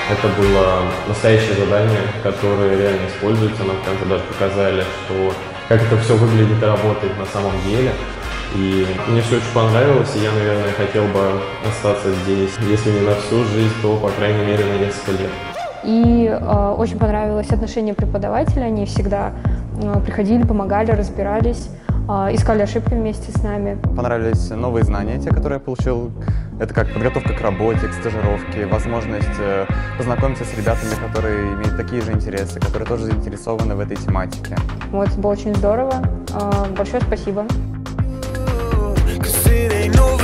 Это было настоящее задание, которое реально используется. Нам в конце даже показали, что как это все выглядит и работает на самом деле. И мне все очень понравилось, и я, наверное, хотел бы остаться здесь, если не на всю жизнь, то, по крайней мере, на несколько лет. И очень понравилось отношение преподавателя, они всегда приходили, помогали, разбирались, искали ошибки вместе с нами. Понравились новые знания, те, которые я получил. Это как подготовка к работе, к стажировке, возможность познакомиться с ребятами, которые имеют такие же интересы, которые тоже заинтересованы в этой тематике. Вот, было очень здорово. Большое спасибо.